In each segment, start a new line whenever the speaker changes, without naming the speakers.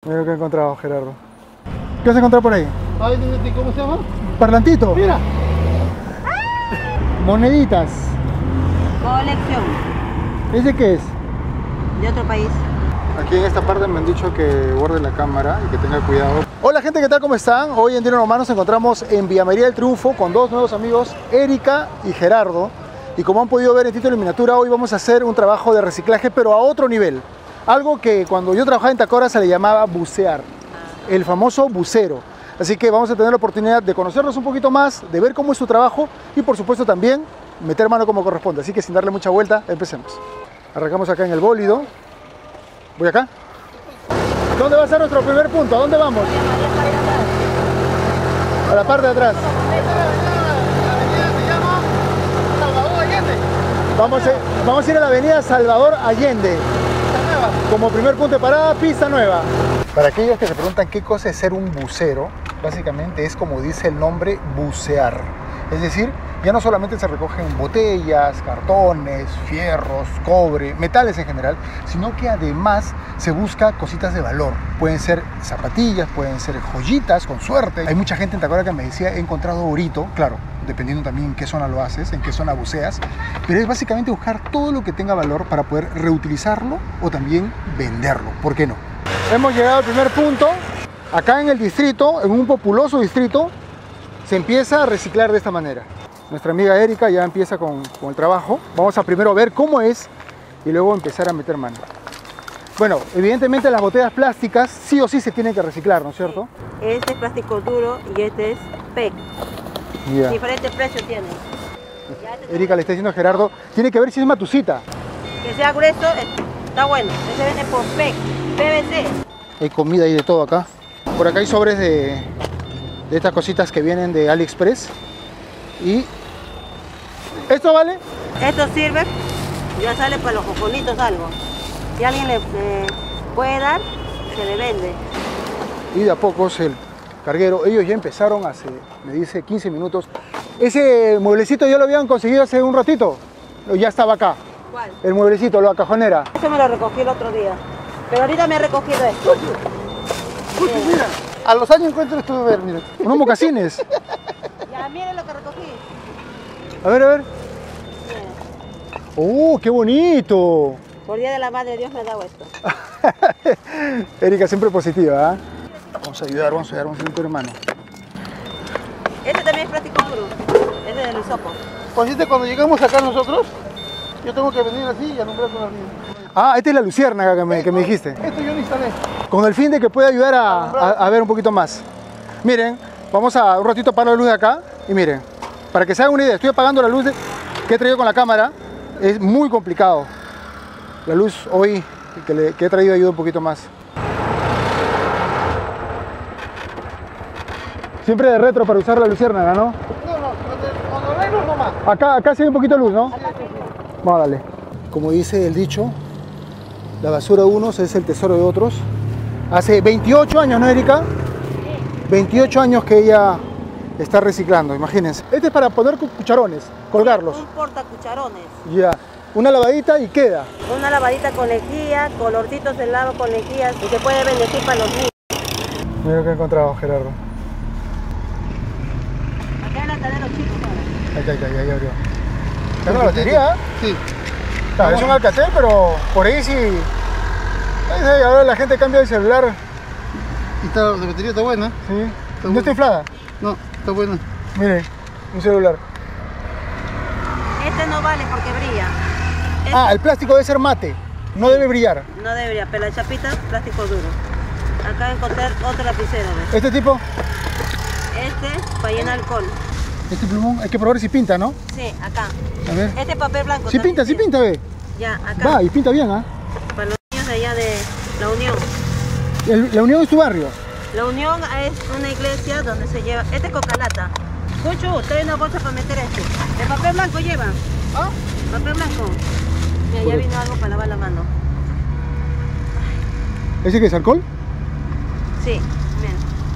Mira lo que he encontrado, Gerardo. ¿Qué has encontrado por ahí?
Ay, ¿cómo se llama?
Parlantito.
Mira.
Moneditas.
Colección.
¿Ese qué es?
De otro país.
Aquí en esta parte me han dicho que guarde la cámara y que tenga cuidado. Hola gente, ¿qué tal? ¿Cómo están? Hoy en Dino Nomás nos encontramos en Villa María del Triunfo con dos nuevos amigos, Erika y Gerardo. Y como han podido ver en título y miniatura, hoy vamos a hacer un trabajo de reciclaje, pero a otro nivel. Algo que cuando yo trabajaba en Tacora se le llamaba bucear, el famoso bucero. Así que vamos a tener la oportunidad de conocerlos un poquito más, de ver cómo es su trabajo y por supuesto también meter mano como corresponde. Así que sin darle mucha vuelta, empecemos. Arrancamos acá en el bólido. Voy acá. ¿Dónde va a ser nuestro primer punto? ¿A dónde vamos? A la parte de atrás. Vamos a ir a la avenida Salvador Allende. Como primer punto de parada, pista nueva. Para aquellos que se preguntan qué cosa es ser un bucero, básicamente es como dice el nombre, bucear. Es decir, ya no solamente se recogen botellas, cartones, fierros, cobre, metales en general, sino que además se busca cositas de valor. Pueden ser zapatillas, pueden ser joyitas, con suerte. Hay mucha gente en Tacora que me decía, he encontrado orito, claro, dependiendo también en qué zona lo haces, en qué zona buceas, pero es básicamente buscar todo lo que tenga valor para poder reutilizarlo o también venderlo, ¿por qué no? Hemos llegado al primer punto. Acá en el distrito, en un populoso distrito, se empieza a reciclar de esta manera. Nuestra amiga Erika ya empieza con el trabajo. Vamos a primero ver cómo es y luego empezar a meter mano. Bueno, evidentemente las botellas plásticas sí o sí se tienen que reciclar, ¿no es cierto?
Este es plástico duro y este es PET.
Yeah.
Diferente precio tiene.
Erika le está diciendo a Gerardo, tiene que ver si es matusita.
Que sea grueso, está bueno. Este vende por PET, PVC.
Hay comida y de todo acá. Por acá hay sobres de estas cositas que vienen de AliExpress. Y ¿esto vale?
Esto sirve, ya sale para los jojonitos algo. Si alguien le puede dar, se le vende.
Y de a pocos el carguero, ellos ya empezaron hace, me dice, 15 minutos. Ese mueblecito ya lo habían conseguido hace un ratito. Ya estaba acá.
¿Cuál?
El mueblecito, la cajonera.
Eso me lo recogí el otro día. Pero ahorita me he recogido esto.
Mira, a los años encuentro esto de ver, mira.
Unos mocasines.
Ya, miren lo que recogí.
A ver, a ver.
Miren.
¡Qué bonito!
Por Día de la Madre Dios me ha dado esto.
Erika siempre positiva, ¿eh? Vamos a ayudar, vamos a meter mano.
Este también es plástico duro. Este es del hisopo.
Consiste cuando llegamos acá nosotros, yo tengo que venir así y alumbrar con la luz.
Ah, esta es la luciérnaga que me dijiste.
Esto yo lo instalé.
Con el fin de que pueda ayudar a ver un poquito más. Miren, vamos a un ratito apagar la luz de acá y miren, para que se hagan una idea, estoy apagando la luz que he traído con la cámara, es muy complicado. La luz hoy que he traído ayuda un poquito más. Siempre de retro para usar la luciérnaga, ¿no?
No, cuando arreglo nomás.
Acá sí hay un poquito de luz, ¿no? Vamos a darle. Como dice el dicho, la basura de unos es el tesoro de otros. Hace 28 años, ¿no, Erika? 28 años que ella está reciclando, imagínense. Este es para poner cucharones, colgarlos.
Un porta cucharones.
Ya, una lavadita y queda.
Una lavadita con lejía, colorcitos de lava con lejía y se puede bendecir para los niños.
Mira lo que he encontrado, Gerardo.
Acá el atadero chico.
Ahí abrió. ¿Está con la batería?
Sí.
Claro, es un Alcatel, pero por ahí sí. Ahora la gente cambia de celular.
Y la batería está buena.
Sí. ¿No está inflada?
No, está buena.
Miren, un celular.
Este no vale porque brilla. Este
Ah, el plástico debe ser mate, no debe brillar.
no debería, pero la chapita, plástico duro. Acá encontré otro lapicero. ¿Ves?
Este tipo,
Este, para llenar alcohol.
este plumón, hay que probar si pinta, ¿no?
Sí, acá.
A ver.
Este papel blanco.
Sí
también
pinta, sí
tiene.
pinta, ve.
Ya, acá.
Va, y pinta bien, ¿ah?
Para los niños de allá de La Unión.
La Unión es tu barrio.
La Unión es una iglesia donde se lleva. Este es cocalata. Cuchu, trae una bolsa para meter este. El papel blanco lleva.
¿Ah?
Papel blanco. Mira, ya vino algo para lavar la mano.
¿Ese qué es alcohol?
Sí, miren.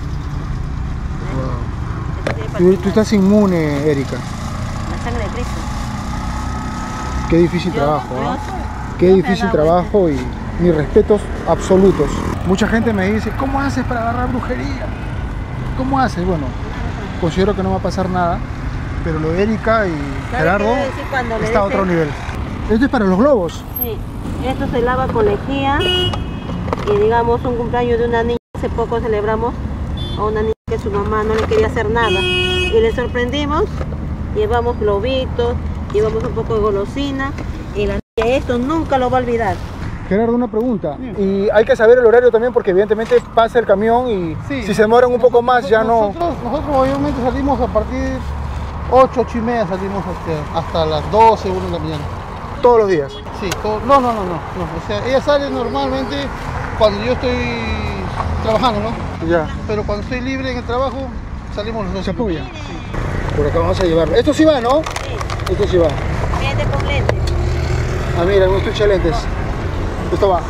Este tiene para
Tú
limpiar.
estás inmune, Erika.
La sangre de Cristo.
Qué difícil
Yo-
trabajo,
yo
¿ah?
soy-
Qué
yo me
difícil
lavo
trabajo mis respetos absolutos. Mucha gente me dice, ¿cómo haces para agarrar brujería? ¿Cómo haces? Bueno, considero que no va a pasar nada, pero lo de Erika y Gerardo está a otro nivel. ¿Esto es para los globos?
Sí, esto se lava con lejía y digamos un cumpleaños de una niña, hace poco celebramos a una niña que su mamá no le quería hacer nada y le sorprendimos, llevamos globitos, llevamos un poco de golosina y la niña esto nunca lo va a olvidar.
Gerardo, una pregunta. Y hay que saber el horario también porque evidentemente pasa el camión y si se demoran un poco más ya no...
Nosotros obviamente salimos a partir 8 y media, salimos hasta las 12, 1 de la mañana.
¿Todos los días?
Sí, no. O sea, ella sale normalmente cuando yo estoy trabajando, ¿no?
Ya.
Pero cuando estoy libre en el trabajo, salimos los dos.
¿Se apoya? Sí. Por acá vamos a llevarlo. ¿Esto sí va, no?
Sí.
Esto sí va.
Viene con lentes.
Ah, mira, un estuche de lentes. Esto va.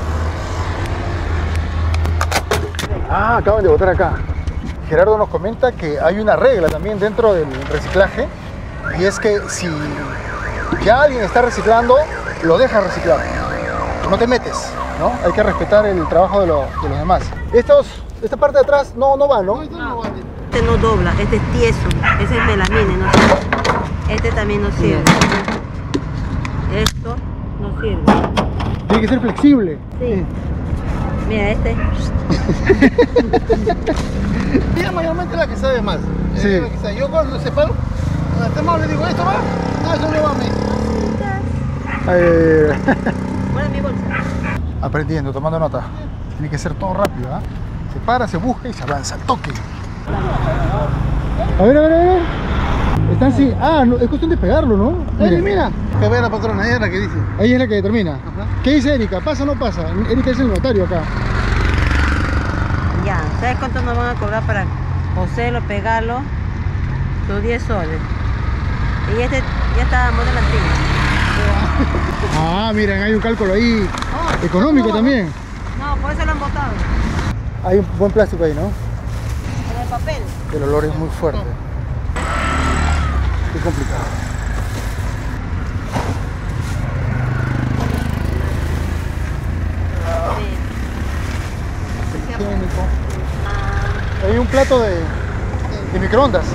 Ah, acaban de botar acá. Gerardo nos comenta que hay una regla también dentro del reciclaje y es que si ya alguien está reciclando, lo deja reciclar. No te metes, ¿no? Hay que respetar el trabajo de los demás. Esta parte de atrás no va, ¿no?
Este no dobla, este es tieso. Ese es melamine, no sirve. Este también no sirve. Esto no sirve.
Tiene que ser flexible.
Sí. Mira, este.
Ella mayormente es la que sabe más.
Sí.
La que sabe. Yo cuando separo, a este le digo, ¿esto va? No, eso no va a mí.
Bueno, mi bolsa.
Aprendiendo, tomando nota. Tiene que ser todo rápido, ¿ah? Se para, se busca y se avanza. Toque. A ver. Están así. Ah, no, es cuestión de pegarlo, ¿no?
Mira. Que ve la patrona, ella es la que dice.
Ahí es la que determina.
Ajá.
¿Qué dice Erika? ¿Pasa o no pasa? Erika es el notario acá.
Ya, ¿sabes cuánto nos van a cobrar para coserlo, pegarlo? Sus 10 soles. Y este ya está modelo antiguo.
Ah, miren, hay un cálculo ahí económico también.
No, por eso lo han botado.
Hay un buen plástico ahí, ¿no?
En el papel.
El olor es muy fuerte. Qué complicado. Hay un plato de microondas.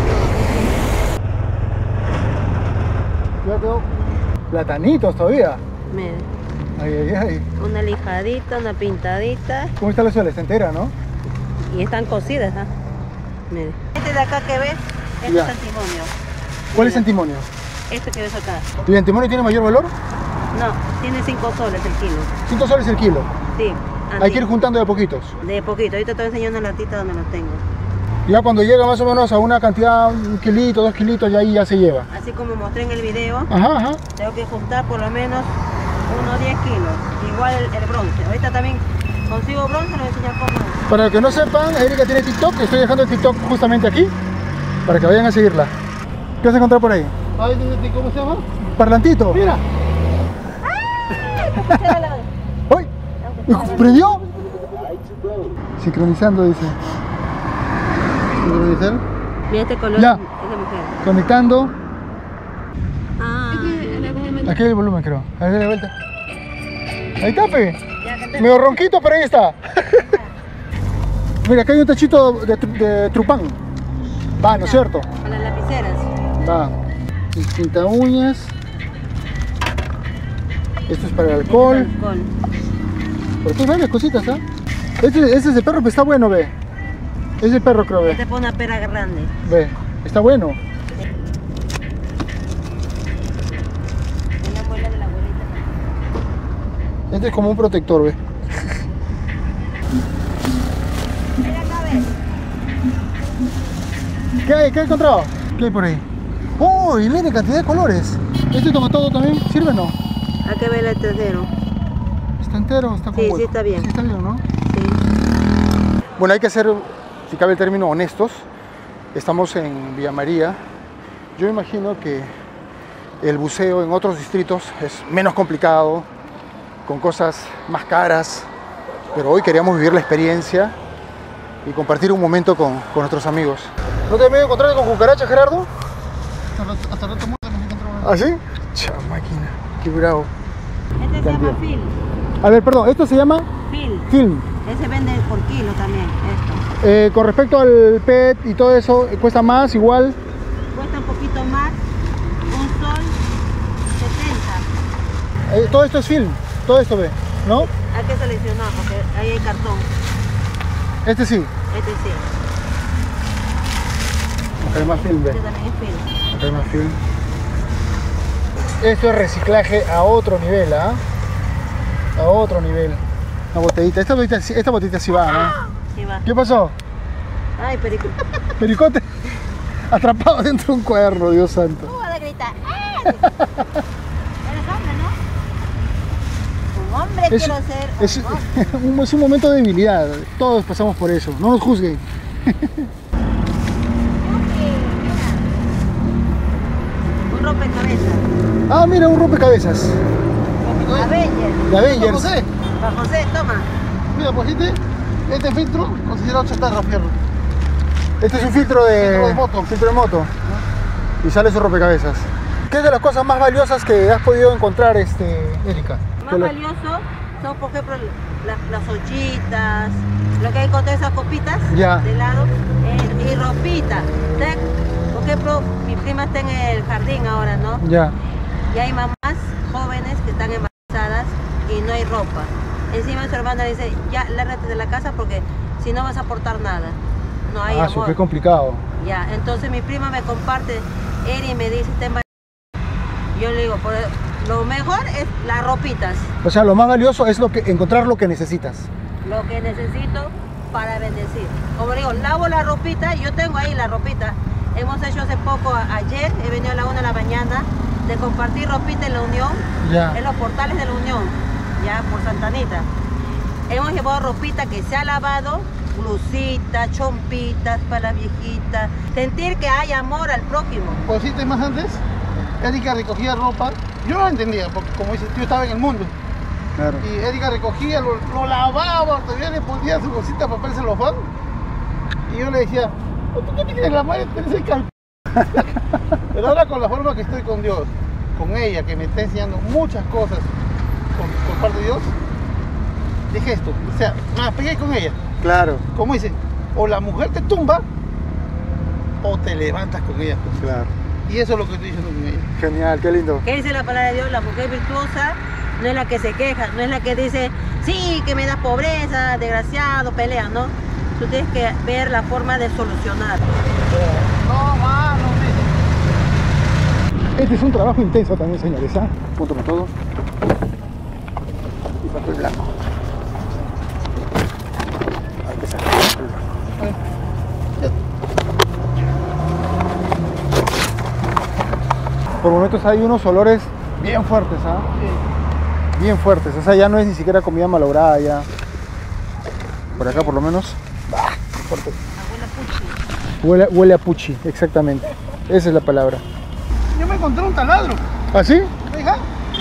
Ya quedó. Platanitos todavía.
Mire,
Ay.
una lijadita, una pintadita
¿Cómo está la suela? Está entera, ¿no?
y están cocidas, ¿ah? Mire. Este de acá que ves, este
Ya.
es antimonio.
¿Cuál es antimonio?
Este que ves acá.
¿Y el antimonio tiene mayor valor?
No, tiene 5 soles el kilo.
5 soles el kilo.
Sí.
Hay que ir juntando de poquitos.
De poquito. Ahorita te voy a enseñar una latita donde lo tengo.
Ya cuando llega más o menos a una cantidad, 1 kilito, 2 kilitos, ya ahí ya se lleva.
Así como mostré en el video,
Ajá.
tengo que juntar por lo menos unos 10 kilos. Igual el bronce. Ahorita también consigo bronce, lo voy a enseñar cómo es.
Para los que no sepan, Erika tiene TikTok. Estoy dejando el TikTok justamente aquí para que vayan a seguirla. ¿Qué vas a encontrar por ahí?
Ay, ¿cómo se llama?
Parlantito.
Mira.
¡Uy! ¿Prendió? Sincronizando, dice.
¿Sincronizar?
Mira este color
Ya.
es de mujer.
Conectando.
Ah,
Aquí hay el volumen, creo. A ver, dale vuelta. Ahí está, pe.
ya que te...
Medio ronquito, pero ahí está. Mira, acá hay un tachito de trupán. Va, ¿no es cierto?
Para las lapiceras.
Va. Mis pinta uñas. Esto es para el alcohol.
Alcohol.
Pero tú varias cositas, ¿ah? Ese es de perro, pero está bueno, ve. Es de perro, creo, ve.
Este pone una pera grande.
Ve, está bueno.
Es la abuela de la abuelita.
Este es como un protector, ve.
Mira acá, ves.
¿Qué hay? ¿Qué has encontrado? ¿Qué hay por ahí? ¡Oh! Y miren, cantidad de colores. ¿Este tomatodo también sirve o no?
Hay que ver el tercero.
¿Está entero? ¿Está con
Sí,
hueco?
sí está bien.
Sí está bien, ¿no?
Sí.
Bueno, hay que ser, si cabe el término, honestos. Estamos en Villa María. Yo imagino que el buceo en otros distritos es menos complicado, con cosas más caras, pero hoy queríamos vivir la experiencia y compartir un momento con nuestros amigos. ¿No te has encontrado con cucarachas, Gerardo?
Hasta rato muerto nos encontramos.
¿Ah, sí? Cha máquina, qué bravo.
Este se llama Phil.
A ver, perdón, ¿esto se llama? Film.
Ese vende por kilo también, esto.
Con respecto al PET y todo eso, ¿cuesta más, igual?
Cuesta un poquito más, un sol 70.
Todo esto es film, todo esto ve, ¿no?
Hay que seleccionar porque ahí hay cartón.
Este sí.
Este sí.
Acá hay más film, ve.
Este también es film.
Acá hay más film. Esto es reciclaje a otro nivel, ¿ah? A otro nivel. Una botellita. Esta botellita sí va, ¿no?
Sí va.
¿Qué pasó?
Ay, perico.
Pericote atrapado dentro de un cuaderno, Dios santo.
¿Cómo vas a gritar? Eres hombre, ¿no? Un hombre quiero ser.
Es un momento de debilidad. Todos pasamos por eso. No nos juzguen.
Un rompecabezas.
Ah, mira, un rompecabezas.
Avengers.
De Avengers.
José,
Juan José, toma.
mira, pues este filtro considerado chatarra, fierro.
Este es un filtro de
moto.
filtro de moto. Y sale su rompecabezas. ¿Qué es de las cosas más valiosas que has podido encontrar, Erika?
Más valioso son, por ejemplo, las ollitas, lo que hay con esas copitas
Ya.
de lado, y ropita. Por ejemplo, mi prima está en el jardín ahora, ¿no?
Ya.
Y hay mamás jóvenes que están embarazadas y no hay ropa. Encima su hermana le dice, ya, lárgate de la casa porque si no vas a aportar nada. No hay amor.
Qué complicado.
Ya, entonces mi prima me comparte, Eri me dice, está embarazada. Yo le digo, lo mejor es las ropitas.
O sea, lo más valioso es encontrar lo que necesitas.
Lo que necesito para bendecir. Como digo, lavo la ropita, yo tengo ahí la ropita. Hemos hecho hace poco, ayer, he venido a la 1 de la mañana, de compartir ropita en la Unión,
Ya.
en los portales de la Unión, ya por Santa Anita. Hemos llevado ropita que se ha lavado, blusitas, chompitas para la viejita. Sentir que hay amor al prójimo.
Por decirte más antes, Erika recogía ropa. Yo no la entendía, porque como dices, yo estaba en el mundo.
Claro.
Y Erika recogía, lo lavaba, todavía le ponía su bolsita de papel celofán. Y yo le decía, ¿tú qué tienes la madre? Tienes el calco. Pero ahora con la forma que estoy con Dios, con ella, que me está enseñando muchas cosas por parte de Dios, dije esto, o sea, me pegué con ella.
Claro.
Como dice, o la mujer te tumba, o te levantas con ella.
Claro.
Y eso es lo que estoy diciendo con ella.
Genial, qué lindo.
¿Qué dice la palabra de Dios? La mujer virtuosa no es la que se queja, no es la que dice, sí, que me da pobreza, desgraciado, pelea, ¿no? Tú tienes que ver la forma de solucionar.
No, mano,
Este es un trabajo intenso también, señores, ¿ah? Punto con todo. Y papel blanco. Hay que sacar el papel blanco. Por momentos hay unos olores bien fuertes, ¿ah?
Sí.
Bien fuertes, o sea, ya no es ni siquiera comida malograda ya. Por acá por lo menos. Fuerte.
Abuela Puchi.
Huele a puchi, exactamente. Esa es la palabra.
Yo me encontré un taladro.
¿Ah, sí?
Fija.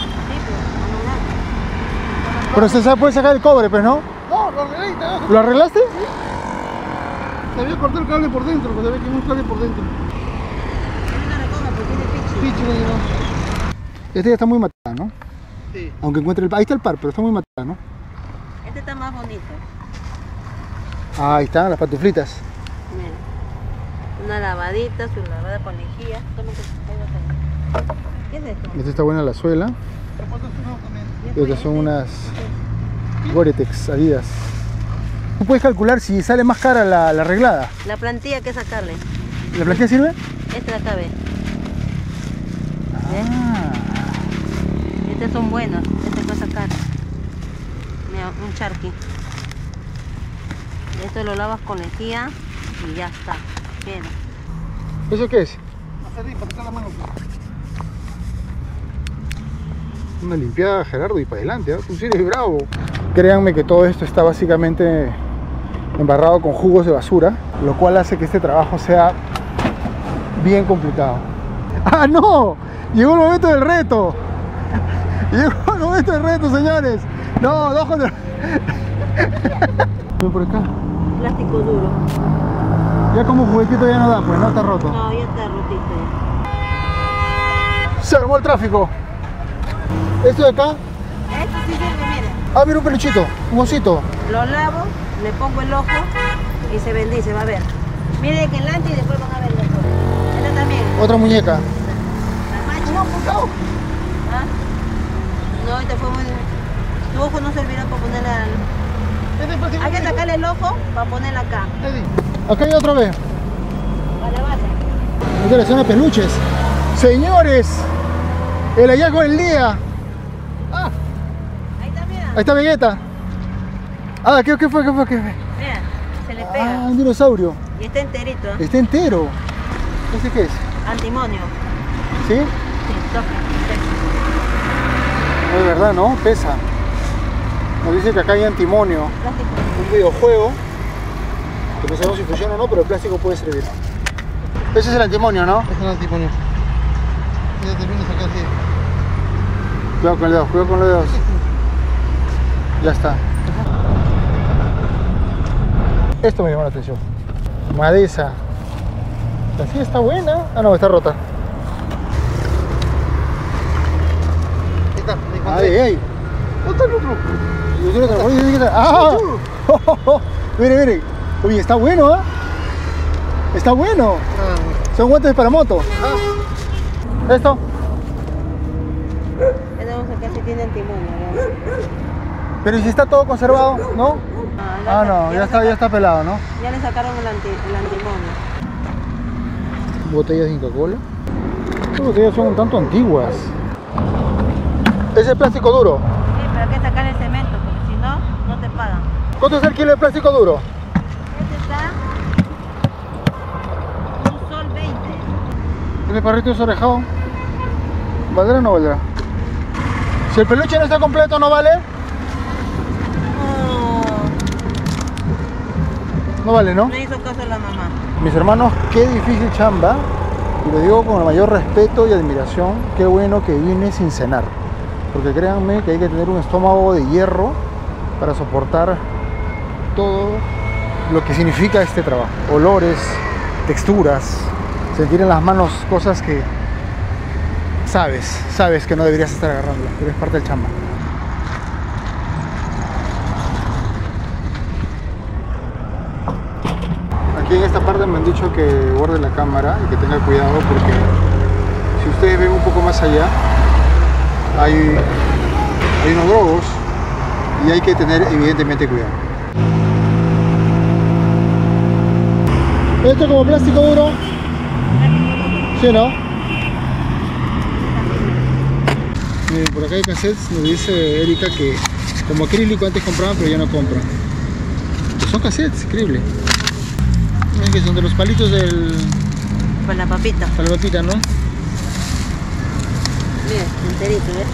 Pero se puede sacar el cobre, pues, ¿no?
No, lo arreglé y te
¿Lo arreglaste?
Se había cortado el cable por dentro, porque se había quemado el cable por dentro.
Él no recoge porque tiene pichi.
Pichi, lo llenó.
Este ya está muy matada, ¿no?
Sí.
Aunque encuentre el... Ahí está el par, pero está muy matada, ¿no?
Este está más bonito.
Ah, ahí están las pantuflitas.
Mira. Una lavadita, su lavada con lejía. Toma que ¿qué es esto?
Esta está buena la suela. Y estas son unas Gore-Tex, Adidas. Tú puedes calcular si sale más cara la arreglada.
La plantilla hay que sacarle.
¿La plantilla sirve?
Esta de acá, ve.
Ah,
Estas son buenas. Esta hay que sacar. Mira, un charqui. Esto lo lavas con lejía y ya está. Queda.
¿eso qué es?
Hacer ahí, para sacar la mano.
Una limpiada, Gerardo, y para adelante, ¿eh? Tú sí eres bravo. Créanme que todo esto está básicamente embarrado con jugos de basura, lo cual hace que este trabajo sea bien complicado. ¡Ah, no! Llegó el momento del reto. Llegó el momento del reto, señores. No, no, joder. Ven por acá.
Plástico duro.
Ya como juguetito ya no da, pues no está roto.
No, ya está rotito ya.
Se armó el tráfico. Esto de acá,
Esto sí sirve, mira.
Ah, mira un peluchito, un osito.
Lo lavo, le pongo el ojo y se bendice, va a ver. Mire que delante y después van a ver después. Esta también.
Otra muñeca.
La macha. ¿Ah? No, esta fue muy... Tu ojo no servirá para ponerla al... Hay que sacarle el ojo para ponerla acá.
Acá hay otra vez.
Calabaza.
Ustedes son peluches. Señores, el hallazgo del día.
Ahí está, mira.
Ahí está Vegeta. Ah, ¿qué fue?
Mira, se le pega.
Ah, un dinosaurio.
Y está enterito.
Está entero. ¿Ese qué es?
Antimonio.
¿Sí?
Sí, toca.
No es verdad, ¿no? Pesa. Nos dice que acá hay antimonio.
Plástico.
Un videojuego. Que no sabemos si funciona o no, pero el plástico puede servir. Ese es el antimonio, ¿no?
Es el antimonio. Ya termino de sacar así.
Cuidado con el dedo, cuidado con los dedos. Ya está. Esto me llamó la atención. Madeza. La silla está buena. Ah, no, está rota.
Ahí está, me encontré.
Ay, ay.
¿Dónde está el otro?
¡Ah! Mire, mire. Oye, está bueno, ¿ah? Está bueno. Son guantes para moto. Esto.
Tenemos acá si tiene antimonio. ¿Verdad?
Pero ¿y si está todo conservado? ¿No? Ah, no, ya está pelado, ¿no?
Ya le sacaron el antimonio.
Botellas de Coca-Cola. Estas botellas son un tanto antiguas. Ese es plástico duro.
Sí, pero hay que sacar el cemento, porque si no, no te pagan.
¿Cuánto es el kilo de plástico duro?
Este está un sol 20.
¿El perrito es orejado? ¿Valdrá o no valdrá? Si el peluche no está completo, ¿no vale? No vale, ¿no?
No hizo caso a la mamá.
Mis hermanos, qué difícil chamba. Y lo digo con el mayor respeto y admiración. Qué bueno que vine sin cenar. Porque créanme que hay que tener un estómago de hierro para soportar todo lo que significa este trabajo. Olores, texturas, sentir en las manos cosas que sabes que no deberías estar agarrando, pero es parte del chamba. Aquí en esta parte me han dicho que guarde la cámara y que tenga cuidado porque si ustedes ven un poco más allá hay unos drogos y hay que tener evidentemente cuidado. ¿Esto como plástico duro? ¿Sí, no? Miren, por acá hay cassettes, nos dice Erika que como acrílico antes compraban pero ya no compran. Pues son cassettes, increíble. Miren que son de los palitos del...
Con la papita.
Para la papita, ¿no?
Mira, enterito, ¿ves?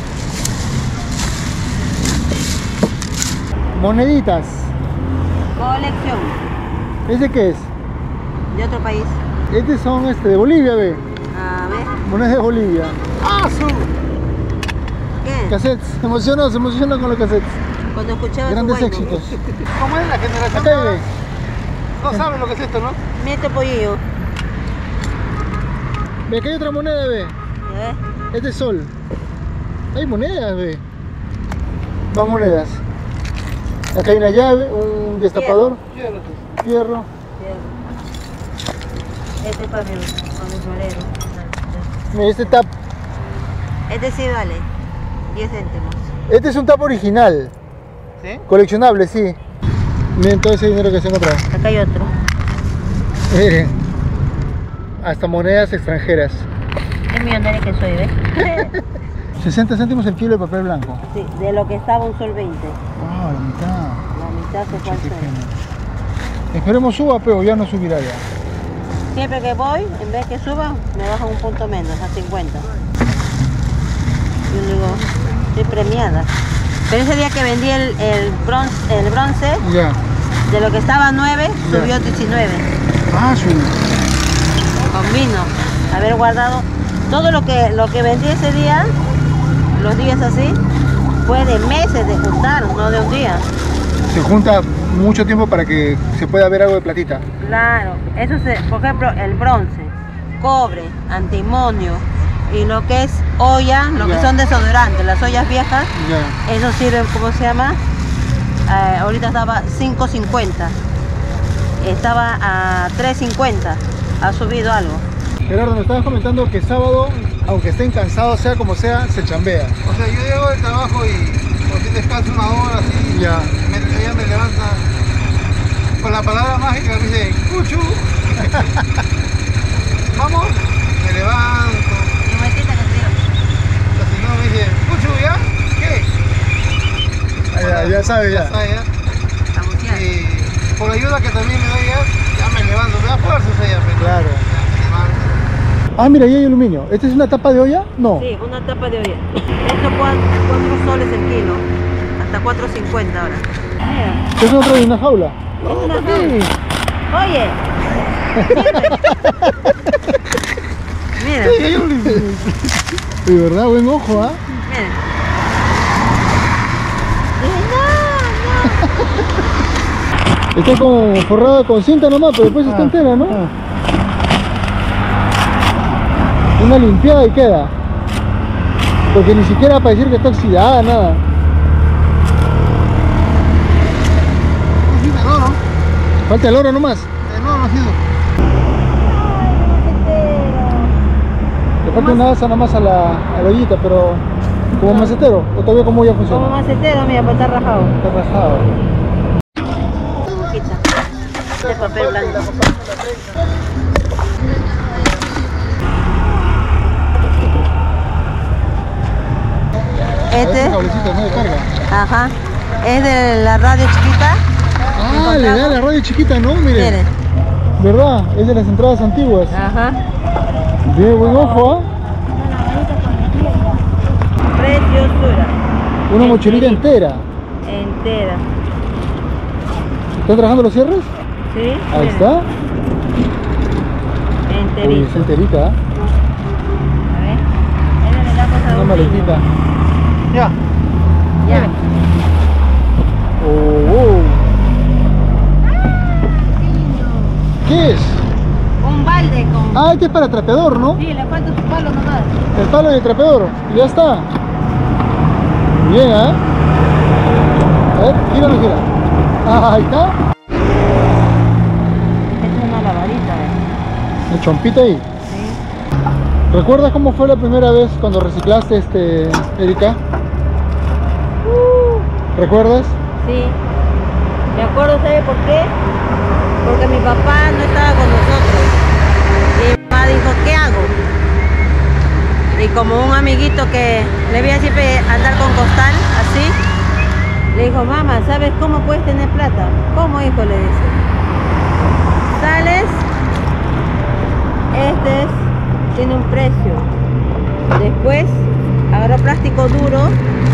Moneditas.
Colección.
¿Ese qué es?
De otro país.
Estos son de Bolivia, ve.
A ver.
Monedas de Bolivia.
¡Ah, su!
¿Qué?
Cassettes. Se emociona con los cassettes.
Cuando escuchaba
Grandes
su bueno.
éxitos.
¿Cómo es la generación?
Acá
ahora?
ve.
No saben lo que es esto, ¿no?
Mira este pollillo.
Ve, acá hay otra moneda, ve.
¿Ves?
Este es sol. Hay monedas, ve. Más monedas. Acá hay una llave, un destapador, fierro.
Este es para mi florero.
Mira, este tap.
Este sí vale 10 céntimos.
Este es un tap original.
¿Sí?
Coleccionable, sí. Miren todo ese dinero que se encontró.
Acá hay otro.
Miren. Hasta monedas extranjeras.
Qué millonario que soy, ¿ves?
60 céntimos el kilo de papel blanco.
Sí, de lo que estaba un sol 20.
Ah, la mitad.
La mitad se fue al
Qué
sol.
pena. Esperemos suba, pero ya no subirá ya.
Siempre que voy, en vez que suba, me bajan un punto menos, a 50. Yo digo, estoy premiada. Pero ese día que vendí el bronce,
Ya.
de lo que estaba 9,
Ya.
subió 19.
Ah, subió.
Con vino. Haber guardado todo lo que vendí ese día, los días así, fue de meses de juntar, no de un día.
Se junta mucho tiempo para que se pueda ver algo de platita.
Claro, eso por ejemplo, el bronce, cobre, antimonio, Y lo que es olla, lo que son desodorantes, las ollas viejas, eso sirve, ¿cómo se llama? Ahorita estaba 5.50, estaba a 3.50, ha subido algo.
Gerardo, me estabas comentando que sábado, aunque estén cansados, sea como sea, se chambea.
O sea, yo llego del trabajo y por fin descanso una hora así, ella me levanta con la palabra mágica, me dice, Cuchu, vamos, me levanto. La señora me dice, Cuchu, ¿ya? ¿Qué?
Ya sabe, ya.
Y por la ayuda que también me da ya me levanto, me da fuerzas ella.
Claro. Ah, mira, ahí hay aluminio. ¿Esta es una tapa de olla? No.
Sí, una tapa de olla. Esto 4 soles el kilo, hasta 4.50 ahora. Mira.
¿Es otra de una jaula?
Es una jaula. Oye, mira.
De verdad, buen ojo, ¿ah?
Mira. No.
Está como forrada con cinta nomás, pero después está entera, ¿no? Una limpiada y queda. Porque ni siquiera para decir que está oxidada, nada.
El oro.
Falta el oro nomás.
El oro ha sido.
Le falta una asa nomás a la ollita, pero como macetero, o todavía como ya funciona.
Como macetero, mira, pues está rajado.
Está rajado.
De papel blanco. Este,
cablecito, ¿no? De carga.
ajá, es de la radio chiquita.
Ah, le da la radio chiquita, ¿no? Mire.
Mire.
¿Verdad? Es de las entradas antiguas.
Ajá.
Bien, buen ojo, ¿ah?
Preciosura.
Una mochilita entera.
Entera.
¿Están trabajando los cierres?
¿Sí?
Ahí
Mira.
está. Uy,
Enterito.
es enterita, ¿ah?
A ver. Esa le da cosa de
Una
un
maletita.
Ya.
niño. Ya.
Oh. ¿Qué es?
Un balde con...
Ah, este es para trapeador, ¿no?
Sí, le falta su palo nomás.
El palo de trapeador. Y ya está. Bien, ¿ah? A ver, gíralo, gira. Ah, ahí está.
Esta es una lavadita,
El chompita ahí.
Sí.
¿Recuerdas cómo fue la primera vez cuando reciclaste, Erika? ¿Recuerdas?
Sí. Me acuerdo, ¿sabe por qué? Porque mi papá no estaba con nosotros. Y mi mamá dijo, ¿qué hago? Y como un amiguito que le veía siempre andar con costal, así, le dijo, mamá, ¿sabes cómo puedes tener plata? ¿Cómo, hijo? Le dice. Sales, tiene un precio. Después agarró plástico duro,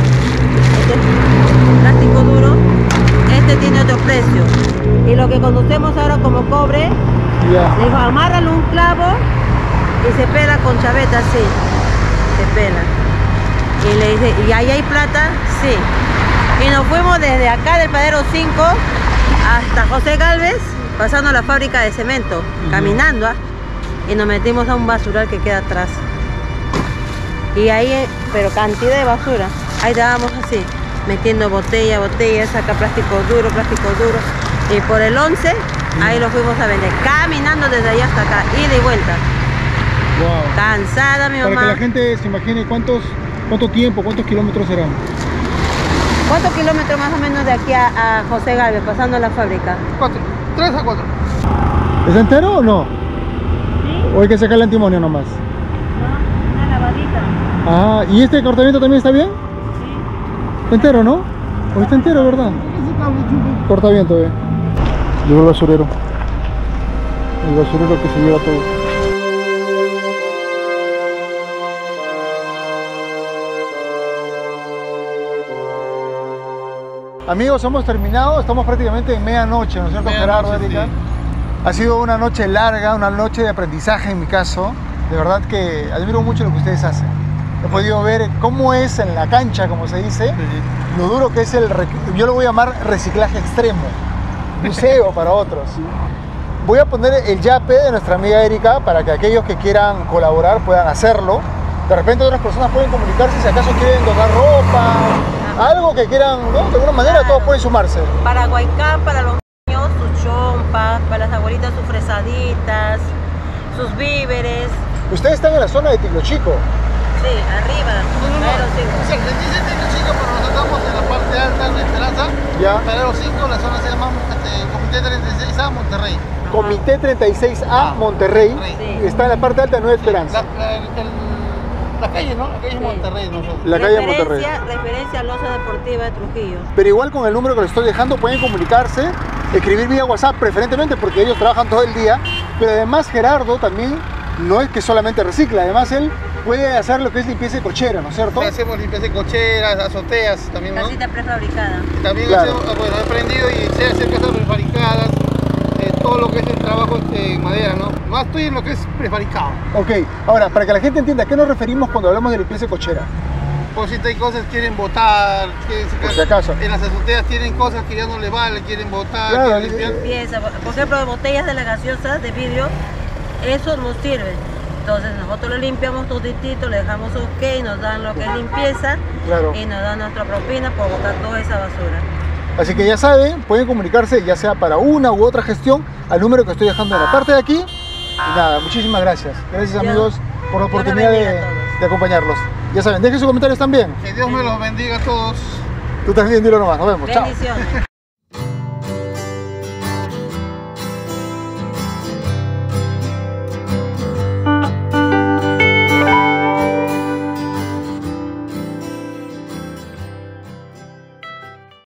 plástico duro, tiene otro precio. Y lo que conocemos ahora como cobre, le dijo, amárralo un clavo y se pela con chaveta así. Se pela. Y le dice, ¿y ahí hay plata? Sí. Y nos fuimos desde acá del Padero 5 hasta José Gálvez, pasando a la fábrica de cemento, caminando, y nos metimos a un basural que queda atrás. Y ahí, pero cantidad de basura. Ahí estábamos así, metiendo botella, saca plástico duro, y por el 11, ahí lo fuimos a vender, caminando desde allá hasta acá, ida y vuelta.
Wow.
Cansada mi mamá.
Para que la gente se imagine cuánto tiempo, cuántos kilómetros serán.
¿Cuántos kilómetros más o menos de aquí a José Gálvez, pasando a la fábrica?
3 a 4.
¿Es entero o no?
Sí.
¿O hay que sacar el antimonio nomás?
No, una lavadita.
Ah, ¿y este cortamiento también está bien?
Sí.
¿Está entero, no? ¿O está entero, verdad? Cortaviento, Llegó el basurero. El basurero que se lleva todo. Amigos, hemos terminado, estamos prácticamente en medianoche, ¿no es cierto, Gerardo, Erika? Sí. Ha sido una noche larga, una noche de aprendizaje en mi caso. De verdad que admiro mucho lo que ustedes hacen. He podido ver cómo es en la cancha, como se dice, lo duro que es yo lo voy a llamar reciclaje extremo, buceo para otros. Voy a poner el yape de nuestra amiga Erika para que aquellos que quieran colaborar puedan hacerlo. De repente otras personas pueden comunicarse si acaso quieren donar ropa, algo que quieran, ¿no? De alguna manera todos pueden sumarse.
Para Huaycán, para los niños, sus chompas, para las abuelitas sus fresaditas, sus víveres.
Ustedes están en la zona de Tiglo Chico.
Sí, arriba.
O sea, les dice Tiglo Chico, pero nosotros estamos en la parte alta, en la Esperanza.
Ya.
Parero 5, la zona se llama Comité 36A, Monterrey.
Comité 36A, Monterrey.
Sí.
Está en la parte alta de Nueva Esperanza.
La calle, ¿no? La calle es Monterrey, nosotros.
La calle de Monterrey.
Referencia a Loza Deportiva de Trujillo.
Pero igual con el número que les estoy dejando pueden comunicarse, escribir vía WhatsApp preferentemente porque ellos trabajan todo el día. Pero además Gerardo también no es que solamente recicla, además él puede hacer lo que es limpieza de cochera, ¿no es cierto?
Sí, hacemos limpieza de cocheras, azoteas también, ¿no?
Casita prefabricada.
También
Claro.
hacemos, bueno, he aprendido y sé hacer casas prefabricadas, todo lo que es el trabajo en madera, ¿no? Más estoy en lo que es prefabricado.
Ok, ahora, para que la gente entienda, ¿a qué nos referimos cuando hablamos de limpieza de cochera?
Por si hay cosas que quieren botar,
Por si acaso.
en las azoteas tienen cosas que ya no les vale, quieren botar,
Claro,
quieren limpiar.
Limpieza, por ejemplo, de botellas de las gaseosas de vidrio, eso nos sirve. Entonces nosotros lo limpiamos toditito, le dejamos ok, nos dan lo que es limpieza
Claro.
y nos dan nuestra propina por botar toda esa basura.
Así que ya saben, pueden comunicarse ya sea para una u otra gestión al número que estoy dejando en la parte de aquí. Y nada, muchísimas gracias. Gracias amigos por la
Dios los
oportunidad
bendiga a todos.
de acompañarlos. Ya saben, dejen sus comentarios también.
Que Dios me los bendiga a todos.
Tú también dilo nomás, nos vemos. Chao.
Bendiciones.